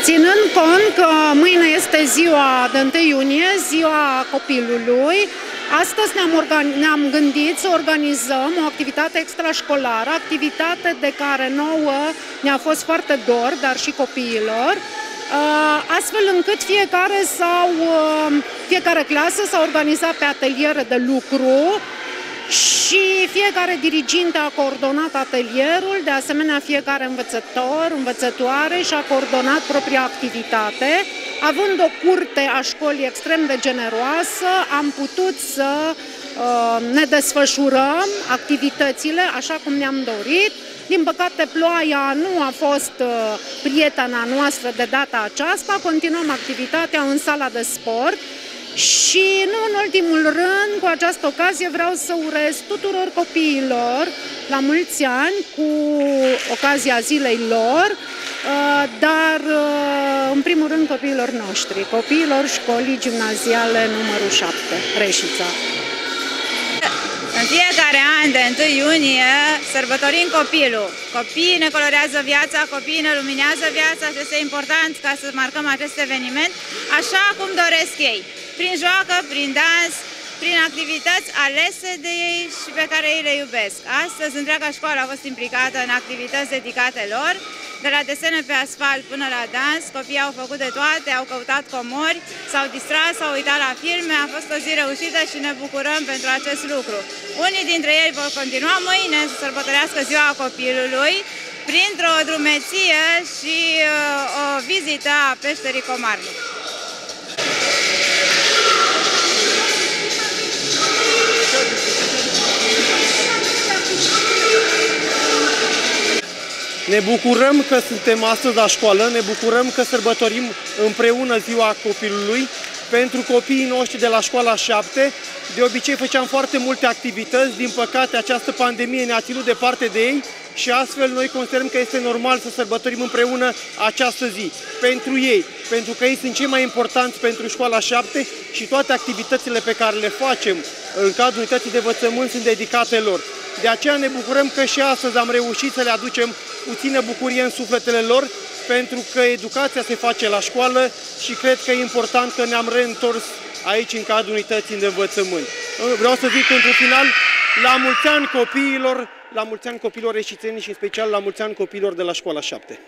Ținând cont că mâine este ziua de 1 iunie, ziua copilului, astăzi ne-am gândit să organizăm o activitate extrașcolară, activitate de care nouă ne-a fost foarte dor, dar și copiilor, astfel încât fiecare clasă s-a organizat pe ateliere de lucru și fiecare diriginte a coordonat atelierul, de asemenea fiecare învățător, învățătoare și-a coordonat propria activitate. Având o curte a școlii extrem de generoasă, am putut să ne desfășurăm activitățile așa cum ne-am dorit. Din păcate, ploaia nu a fost prietena noastră de data aceasta, continuăm activitatea în sala de sport. Și nu în ultimul rând, cu această ocazie vreau să urez tuturor copiilor la mulți ani cu ocazia zilei lor, dar în primul rând copiilor noștri, copiilor școlii gimnaziale numărul 7, Reșița. În fiecare an de 1 iunie sărbătorim copilul. Copiii ne colorează viața, copiii ne luminează viața și este important ca să marcăm acest eveniment așa cum doresc ei. Prin joacă, prin dans, prin activități alese de ei și pe care ei le iubesc. Astăzi, întreaga școală a fost implicată în activități dedicate lor, de la desene pe asfalt până la dans. Copiii au făcut de toate, au căutat comori, s-au distrat, s-au uitat la filme, a fost o zi reușită și ne bucurăm pentru acest lucru. Unii dintre ei vor continua mâine să sărbătorească ziua copilului printr-o drumeție și o vizită a peșterii Comarnic. Ne bucurăm că suntem astăzi la școală, ne bucurăm că sărbătorim împreună ziua copilului. Pentru copiii noștri de la școala 7, de obicei făceam foarte multe activități, din păcate această pandemie ne-a ținut departe de ei și astfel noi considerăm că este normal să sărbătorim împreună această zi. Pentru ei, pentru că ei sunt cei mai importanți pentru școala 7 și toate activitățile pe care le facem în cadrul unității de învățământ sunt dedicate lor. De aceea ne bucurăm că și astăzi am reușit să le aducem puțină bucurie în sufletele lor, pentru că educația se face la școală și cred că e important că ne-am reîntors aici în cadrul unității de învățământ. Vreau să zic într-un final, la mulți ani copiilor, la mulți ani copiilor reșițeni și în special la mulți ani copiilor de la școala 7.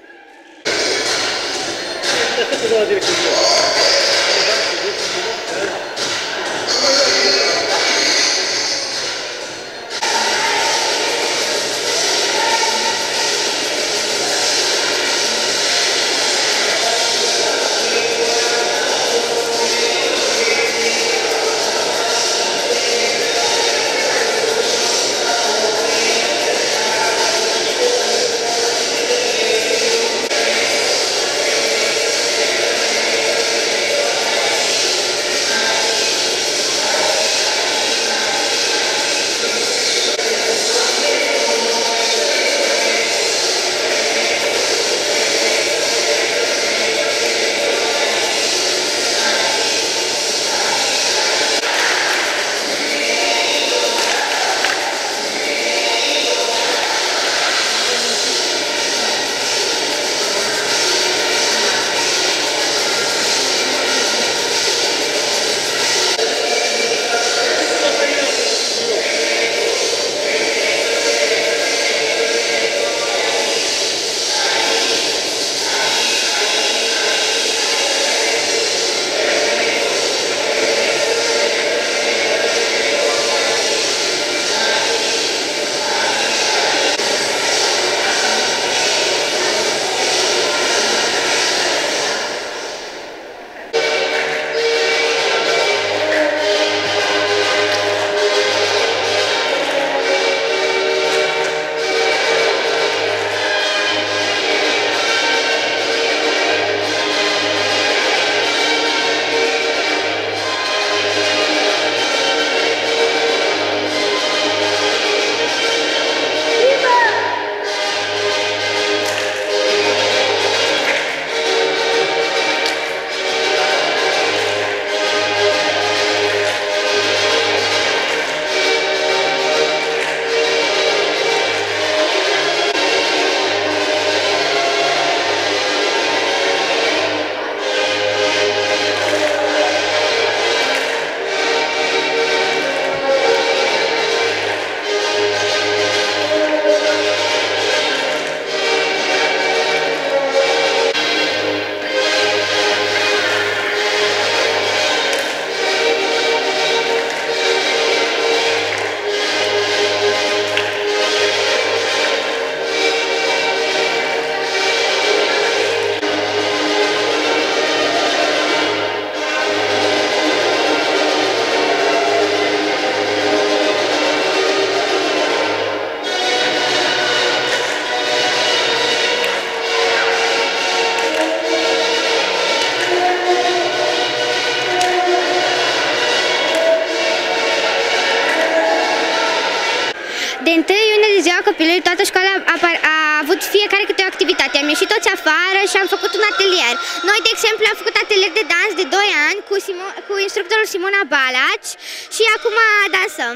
copilului, toată școala a avut fiecare câte o activitate. Am ieșit toți afară și am făcut un atelier. Noi, de exemplu, am făcut atelier de dans de 2 ani cu instructorul Simona Balaci și acum dansăm.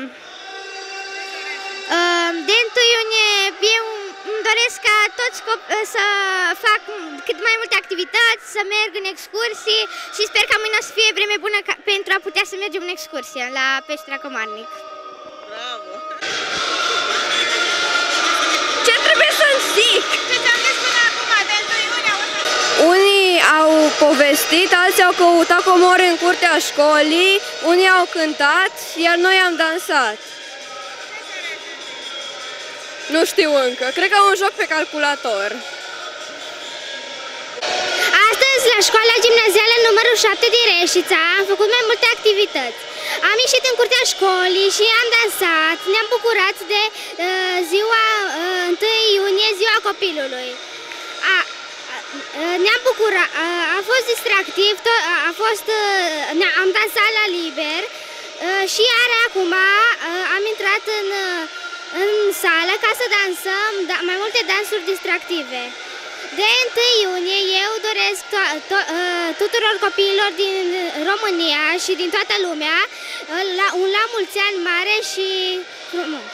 De 1 iunie eu îmi doresc ca toți să fac cât mai multe activități, să merg în excursii și sper ca mâine să fie vreme bună pentru a putea să mergem în excursie la Peștera Comarnic. Bravo! Ce trebuie să-mi zic? Ce ți-am zis până acum, de 1 iunie? Unii au povestit, alții au căutat comori în curtea școlii, unii au cântat, iar noi am dansat. Nu știu încă, cred că un joc pe calculator. Astăzi, la școala gimnazială numărul 7 din Reșița, am făcut mai multe activități. Am ieșit în curtea școlii și am dansat, ne-am bucurat de ziua 1 iunie, ziua copilului. Ne-am bucurat, a fost distractiv, am dansat la liber și iar acum am intrat în sală ca să dansăm mai multe dansuri distractive. De 1 iunie eu doresc tuturor copiilor din România și din toată lumea un la mulți ani mare și frumos.